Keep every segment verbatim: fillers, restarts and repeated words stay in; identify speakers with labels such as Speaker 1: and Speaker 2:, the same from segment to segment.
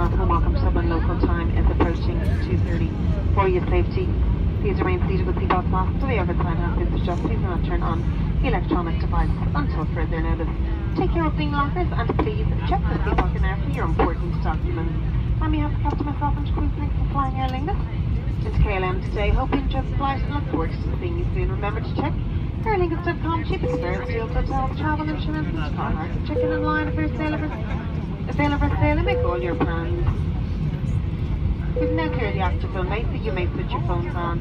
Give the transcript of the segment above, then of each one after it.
Speaker 1: Staff home office Dublin local time is approaching two thirty. For your safety, please remain seated with seatbelt masks till the overtime has been switched off. Please do not turn on electronic devices until further notice. Take your opening lockers and please check the seat pocket now for your important documents. On behalf of Captain myself and Cruise Link for flying Aer Lingus into K L M today, hope you enjoyed the flight and look forward to seeing you soon. Remember to check aer lingus dot com, cheapest fares, deals, hotels, travel insurance, and car market. Check in online if there's sale of a sale of a sale and make all your plans. We've now cleared the active phone mate, so you may put your phones on.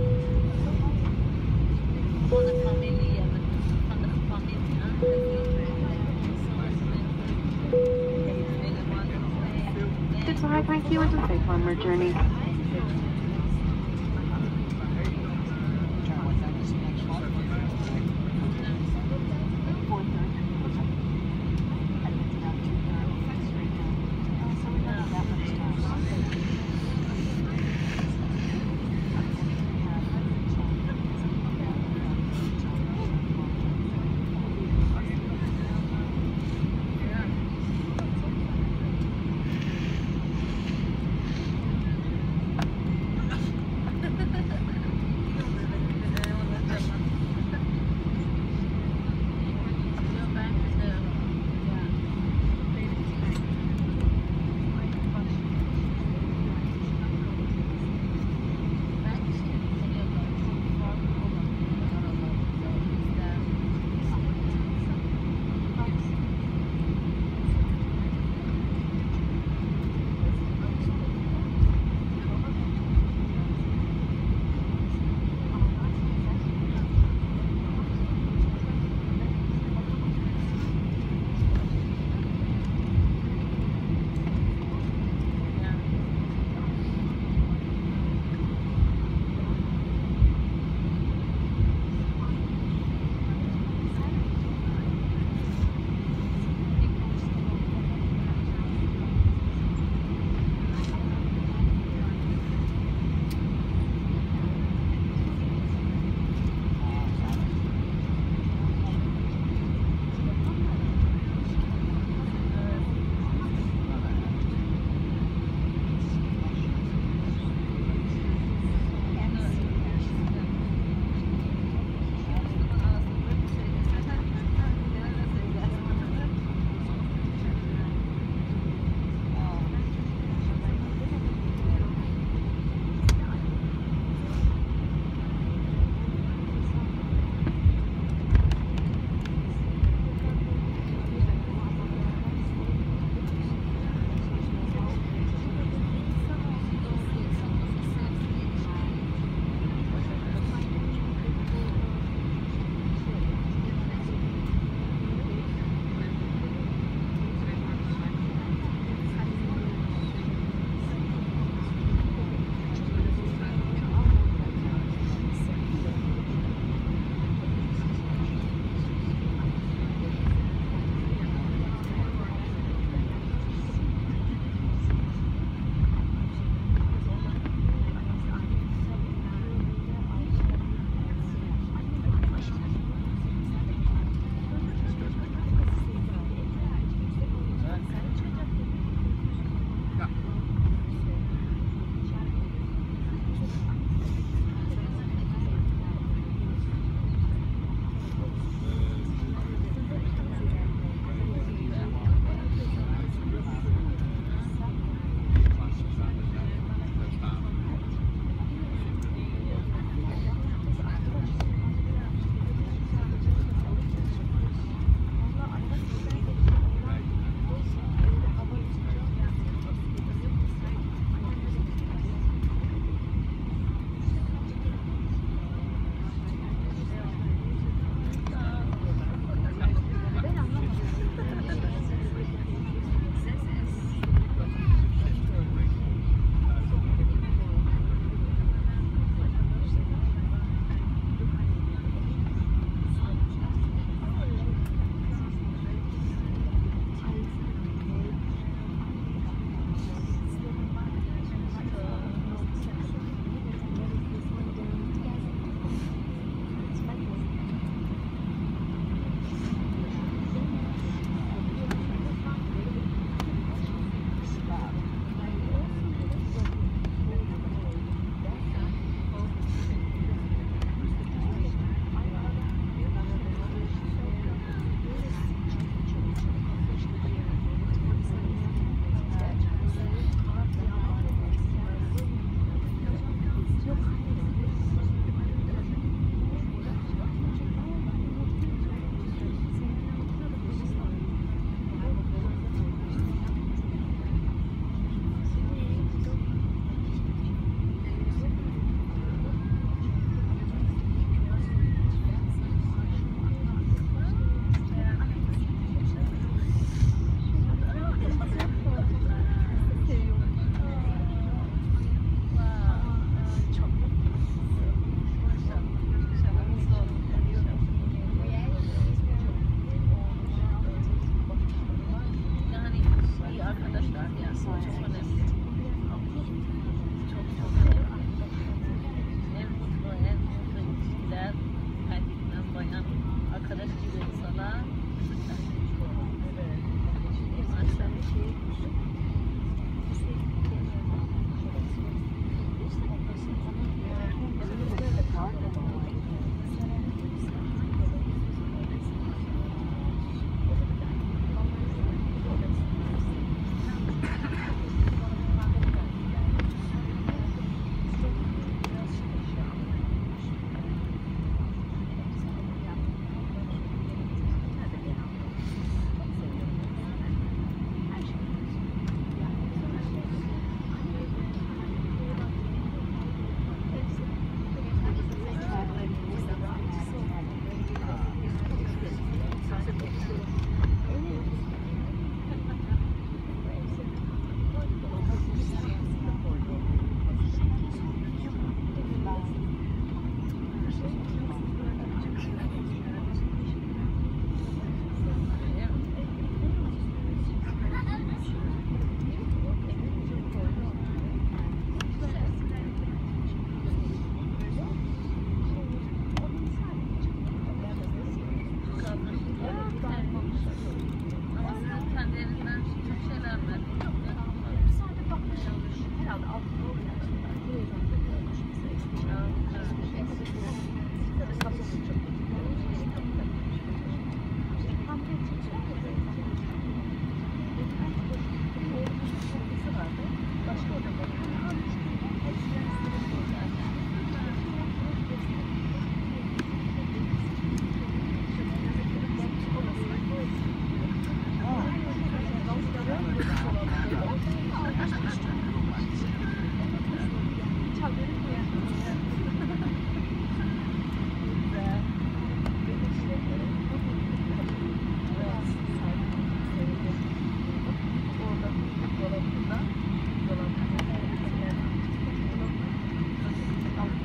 Speaker 1: Goodbye, thank you, and a safe onward journey.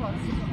Speaker 2: Olsun.